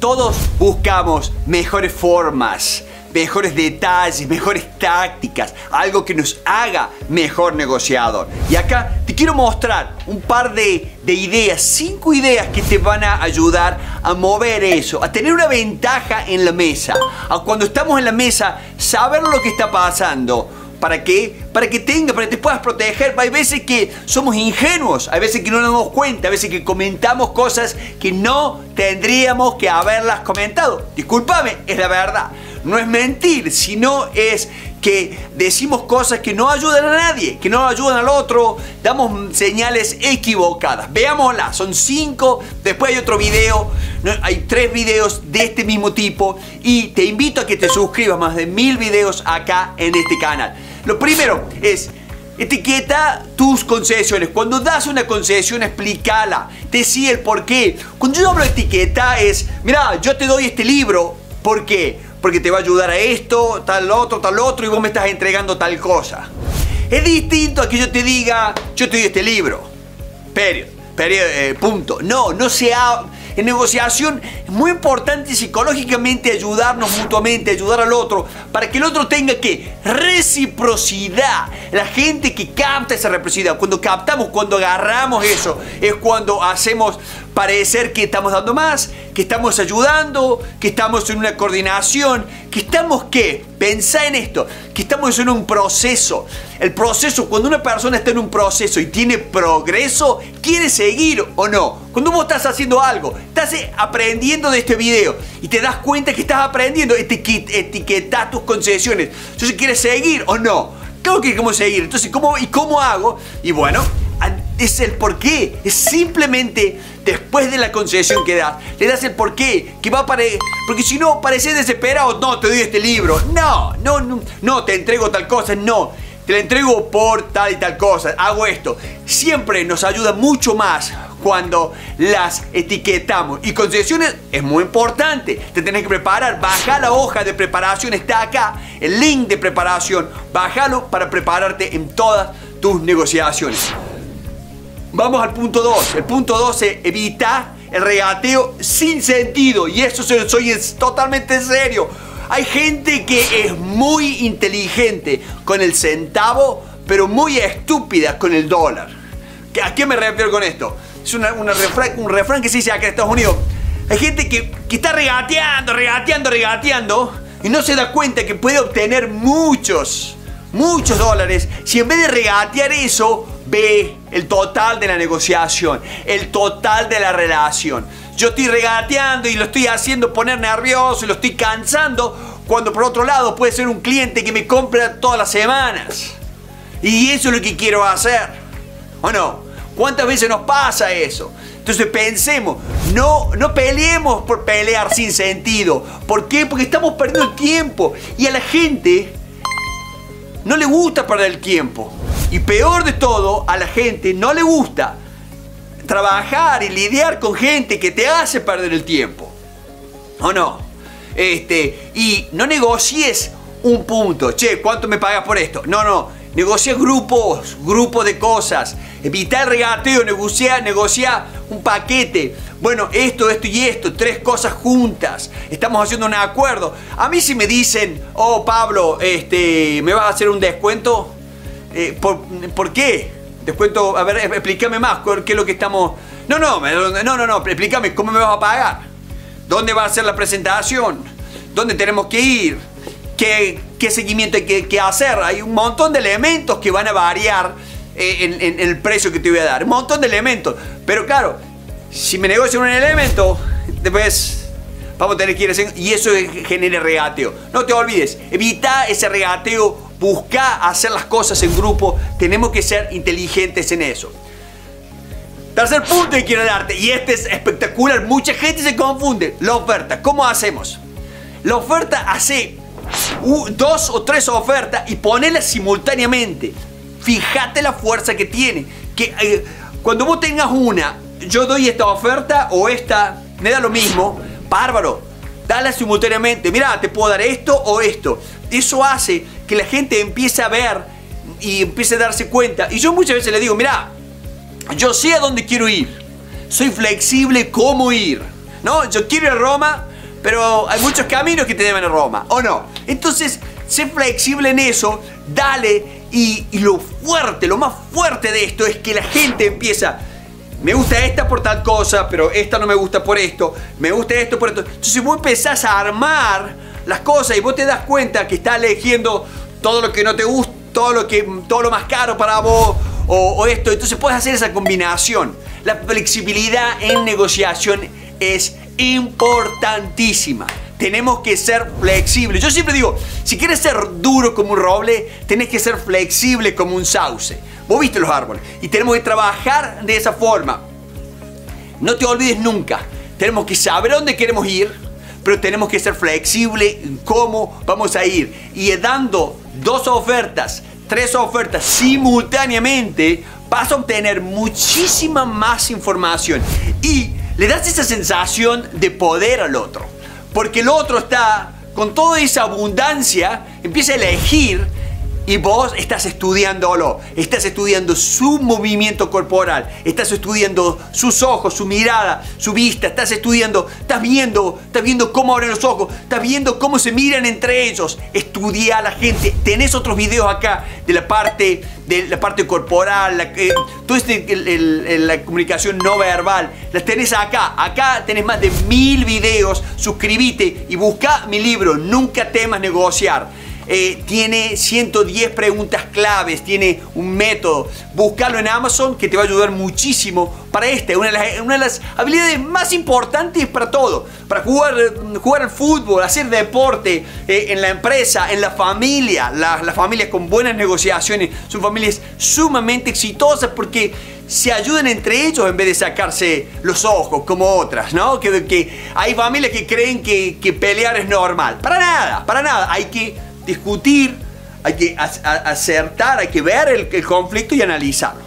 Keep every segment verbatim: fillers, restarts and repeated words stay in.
todos buscamos mejores formas, mejores detalles, mejores tácticas, algo que nos haga mejor negociador. Y acá te quiero mostrar un par de, de ideas, cinco ideas que te van a ayudar a mover eso, a tener una ventaja en la mesa, a cuando estamos en la mesa saber lo que está pasando. ¿Para qué? Para que tengas, para que te puedas proteger. Hay veces que somos ingenuos, hay veces que no nos damos cuenta, hay veces que comentamos cosas que no tendríamos que haberlas comentado. Discúlpame, es la verdad. No es mentir, sino es que decimos cosas que no ayudan a nadie, que no ayudan al otro, damos señales equivocadas. Veámoslas, son cinco, después hay otro video, ¿no? Hay tres videos de este mismo tipo y te invito a que te suscribas, más de mil videos acá en este canal. Lo primero es: etiqueta tus concesiones. Cuando das una concesión, explícala, decí el por qué. Cuando yo hablo de etiqueta es: mira, yo te doy este libro, ¿por qué? Porque te va a ayudar a esto, tal otro, tal otro, y vos me estás entregando tal cosa. Es distinto a que yo te diga: yo te doy este libro, period, period, eh, punto. No, no se ha... En negociación es muy importante psicológicamente ayudarnos mutuamente, ayudar al otro, para que el otro tenga que reciprocidad. La gente que capta esa reciprocidad, cuando captamos, cuando agarramos eso, es cuando hacemos parecer que estamos dando más, que estamos ayudando, que estamos en una coordinación, que estamos, ¿qué? Pensá en esto, que estamos en un proceso. El proceso, cuando una persona está en un proceso y tiene progreso, quiere seguir o no. Cuando vos estás haciendo algo, estás aprendiendo de este video y te das cuenta que estás aprendiendo, etiquetá tus concesiones. Entonces, ¿quieres seguir o no? Claro que queremos seguir. Entonces, ¿cómo, ¿y cómo hago? Y bueno, es el porqué. Es simplemente después de la concesión que das, le das el porqué. Que va a pare... Porque si no, pareces desesperado. No, te doy este libro. No, no, no, no, te entrego tal cosa. No, te la entrego por tal y tal cosa. Hago esto. Siempre nos ayuda mucho más cuando las etiquetamos. Y concesiones es muy importante. Te tenés que preparar. Baja la hoja de preparación. Está acá el link de preparación. Bájalo para prepararte en todas tus negociaciones. Vamos al punto dos. El punto dos es: evita el regateo sin sentido. Y eso soy totalmente serio. Hay gente que es muy inteligente con el centavo, pero muy estúpida con el dólar. ¿A qué me refiero con esto? Es una, una refrán, un refrán que se dice acá en Estados Unidos. Hay gente que, que está regateando, regateando, regateando y no se da cuenta que puede obtener muchos, muchos dólares si en vez de regatear eso, ve el total de la negociación, el total de la relación. Yo estoy regateando y lo estoy haciendo poner nervioso y lo estoy cansando, cuando por otro lado puede ser un cliente que me compra todas las semanas. Y eso es lo que quiero hacer, ¿o no? ¿Cuántas veces nos pasa eso? Entonces pensemos, no, no peleemos por pelear sin sentido. ¿Por qué? Porque estamos perdiendo el tiempo. Y a la gente no le gusta perder el tiempo. Y peor de todo, a la gente no le gusta trabajar y lidiar con gente que te hace perder el tiempo. ¿O no? Este, y no negocies un punto. Che, ¿cuánto me pagas por esto? No, no. Negocia grupos, grupos de cosas. Evita el regateo, negocia, negocia un paquete. Bueno, esto, esto y esto, tres cosas juntas. Estamos haciendo un acuerdo. A mí si me dicen: oh, Pablo, este, ¿me vas a hacer un descuento? Eh, ¿por, ¿Por qué? Descuento, a ver, explícame más, ¿qué es lo que estamos...? No, no, no, no, no, explícame, ¿cómo me vas a pagar? ¿Dónde va a ser la presentación? ¿Dónde tenemos que ir? ¿Qué, qué seguimiento hay que, que hacer? Hay un montón de elementos que van a variar eh, en, en, en el precio que te voy a dar. Un montón de elementos. Pero claro, si me negocian un elemento, después vamos a tener que ir a... Y eso genera regateo. No te olvides, evita ese regateo. Busca hacer las cosas en grupo. Tenemos que ser inteligentes en eso. Tercer punto que quiero darte, y este es espectacular. Mucha gente se confunde. La oferta. ¿Cómo hacemos? La oferta hace uh, dos o tres ofertas y ponelas simultáneamente. Fíjate la fuerza que tiene. Que eh, cuando vos tengas una, yo doy esta oferta o esta, me da lo mismo. Bárbaro. Dala simultáneamente. Mira, te puedo dar esto o esto. Eso hace que la gente empiece a ver y empiece a darse cuenta. Y yo muchas veces le digo: mira, yo sé a dónde quiero ir. Soy flexible cómo ir, ¿no? Yo quiero ir a Roma. pero hay muchos caminos que te llevan a Roma, ¿o no? Entonces, sé flexible en eso, dale, y, y lo fuerte, lo más fuerte de esto es que la gente empieza, me gusta esta por tal cosa, pero esta no me gusta por esto, me gusta esto por esto. Entonces vos empezás a armar las cosas y vos te das cuenta que estás eligiendo todo lo que no te gusta, todo lo, que, todo lo más caro para vos, o, o esto. Entonces puedes hacer esa combinación. La flexibilidad en negociación es importantísima. Tenemos que ser flexibles. Yo siempre digo, si quieres ser duro como un roble, tenés que ser flexible como un sauce. Vos viste los árboles. Y tenemos que trabajar de esa forma. No te olvides nunca. Tenemos que saber a dónde queremos ir, pero tenemos que ser flexibles en cómo vamos a ir. Y dando dos ofertas, tres ofertas simultáneamente, vas a obtener muchísima más información. Y le das esa sensación de poder al otro. Porque el otro está con toda esa abundancia, empieza a elegir y vos estás estudiándolo. Estás estudiando su movimiento corporal, estás estudiando sus ojos, su mirada, su vista, estás estudiando, estás viendo, estás viendo cómo abren los ojos, estás viendo cómo se miran entre ellos. Estudia a la gente. Tenés otros videos acá de la parte, de la parte corporal, la, eh, toda este, el, el, el, la comunicación no verbal. Las tenés acá. Acá tenés más de mil videos. Suscríbete y busca mi libro, Nunca temas negociar. Eh, tiene ciento diez preguntas claves, tiene un método. Búscalo en Amazon, que te va a ayudar muchísimo para esta, una de las, una de las habilidades más importantes para todo, para jugar, jugar al fútbol, hacer deporte, eh, en la empresa, en la familia. La, las familias con buenas negociaciones son familias sumamente exitosas porque se ayudan entre ellos en vez de sacarse los ojos como otras, ¿no? Que, que hay familias que creen que, que pelear es normal. Para nada, para nada. Hay que discutir, hay que acertar, hay que ver el, el conflicto y analizarlo.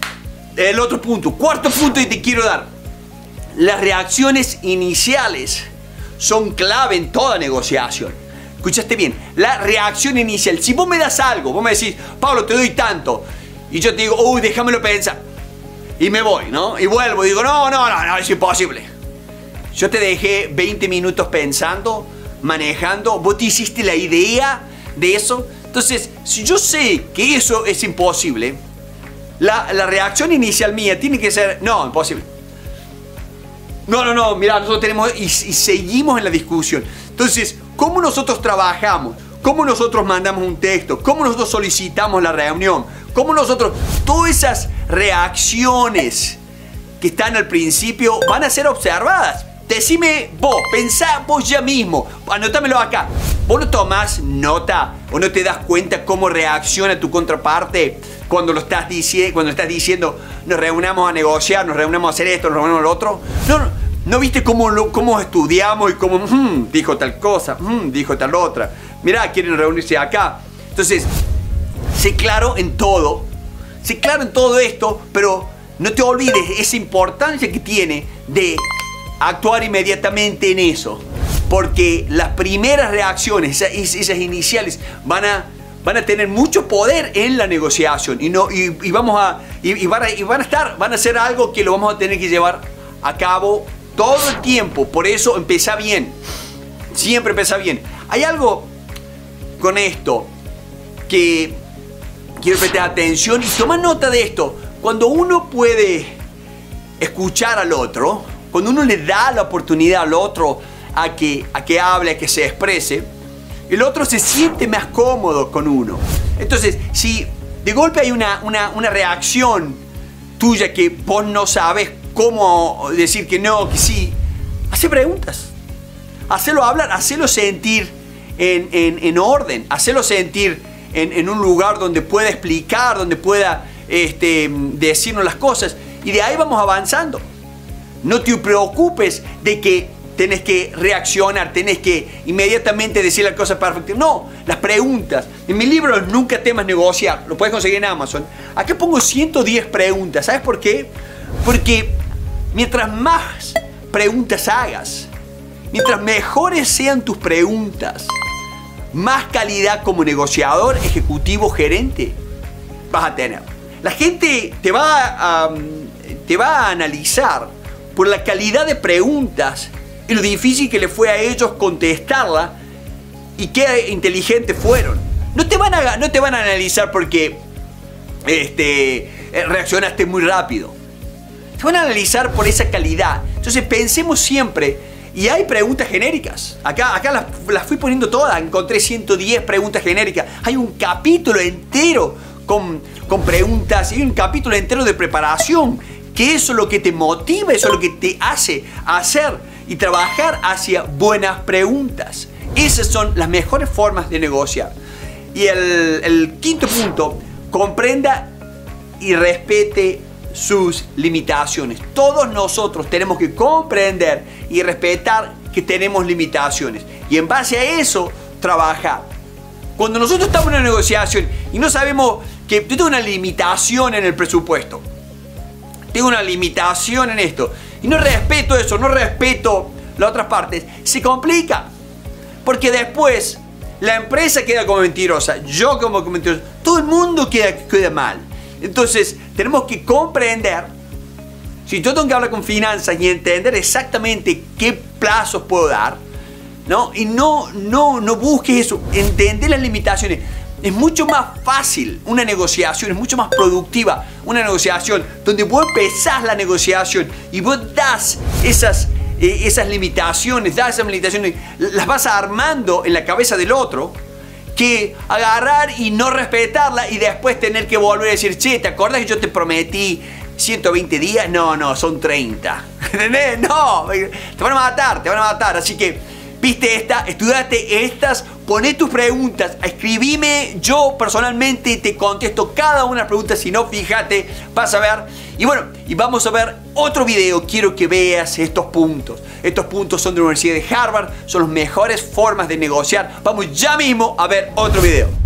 El otro punto, cuarto punto que te quiero dar. Las reacciones iniciales son clave en toda negociación. Escuchaste bien, la reacción inicial. Si vos me das algo, vos me decís, Pablo, te doy tanto, y yo te digo, uy, déjamelo pensar, y me voy, ¿no? Y vuelvo y digo, no, no, no, no, es imposible. Yo te dejé veinte minutos pensando, manejando, vos te hiciste la idea de eso. Entonces, si yo sé que eso es imposible, la, la reacción inicial mía tiene que ser, no, imposible. No, no, no, mira, nosotros tenemos, y, y seguimos en la discusión. Entonces, ¿cómo nosotros trabajamos? ¿Cómo nosotros mandamos un texto? ¿Cómo nosotros solicitamos la reunión? ¿Cómo nosotros, todas esas reacciones que están al principio van a ser observadas? Decime vos, pensá vos ya mismo, anótamelo acá. ¿Vos no tomás nota o no te das cuenta cómo reacciona tu contraparte cuando lo estás diciendo, cuando estás diciendo nos reunamos a negociar, nos reunamos a hacer esto, nos reunamos a lo otro? No, no, ¿no viste cómo, lo, cómo estudiamos y cómo mmm, dijo tal cosa, mmm, dijo tal otra? Mirá, quieren reunirse acá. Entonces, sé claro en todo, sé claro en todo esto, pero no te olvides esa importancia que tiene de actuar inmediatamente en eso, porque las primeras reacciones, esas, esas iniciales, van a, van a tener mucho poder en la negociación y, no, y, y, vamos a, y, y, van a, y van a estar, van a ser algo que lo vamos a tener que llevar a cabo todo el tiempo. Por eso empieza bien, siempre empieza bien. Hay algo con esto que quiero prestar atención y toma nota de esto. Cuando uno puede escuchar al otro, cuando uno le da la oportunidad al otro a que, a que hable, a que se exprese, el otro se siente más cómodo con uno. Entonces, si de golpe hay una, una, una reacción tuya que vos no sabes cómo decir que no, que sí, hace preguntas. Hacelo hablar, hacelo sentir en, en, en orden, hacelo sentir en, en un lugar donde pueda explicar, donde pueda este, decirnos las cosas, y de ahí vamos avanzando. No te preocupes de que tenés que reaccionar, tenés que inmediatamente decir la cosa perfecta. No, las preguntas. En mi libro Nunca temas negociar, lo puedes conseguir en Amazon. Aquí pongo ciento diez preguntas. ¿Sabes por qué? Porque mientras más preguntas hagas, mientras mejores sean tus preguntas, más calidad como negociador, ejecutivo, gerente vas a tener. La gente te va a, um, te va a analizar por la calidad de preguntas y lo difícil que le fue a ellos contestarla y qué inteligentes fueron. No te van a, no te van a analizar porque este, reaccionaste muy rápido. Te van a analizar por esa calidad. Entonces pensemos siempre, y hay preguntas genéricas. Acá, acá las, las fui poniendo todas, encontré ciento diez preguntas genéricas. Hay un capítulo entero con, con preguntas, y un capítulo entero de preparación, que eso es lo que te motiva, eso es lo que te hace hacer y trabajar hacia buenas preguntas. Esas son las mejores formas de negociar. Y el, el quinto punto, comprenda y respete sus limitaciones. Todos nosotros tenemos que comprender y respetar que tenemos limitaciones y en base a eso trabajar. Cuando nosotros estamos en una negociación y no sabemos que yo tengo una limitación en el presupuesto, tengo una limitación en esto y no respeto eso, no respeto las otras partes, se complica porque después la empresa queda como mentirosa, yo como mentiroso, todo el mundo queda, queda mal. Entonces, tenemos que comprender, si yo tengo que hablar con finanzas y entender exactamente qué plazos puedo dar, ¿no? Y no, no, no busques eso, entender las limitaciones. Es mucho más fácil una negociación, es mucho más productiva una negociación donde vos empezás la negociación y vos das esas, eh, esas limitaciones, das esas limitaciones, las vas armando en la cabeza del otro, que agarrar y no respetarla y después tener que volver a decir, che, ¿te acuerdas que yo te prometí ciento veinte días? No, no, son treinta. ¿Entendés? No, te van a matar, te van a matar. Así que, viste esta, estudiaste estas, poné tus preguntas, escribime, yo personalmente te contesto cada una de las preguntas, si no, fíjate, vas a ver. Y bueno, y vamos a ver otro video, quiero que veas estos puntos. Estos puntos son de la Universidad de Harvard, son las mejores formas de negociar. Vamos ya mismo a ver otro video.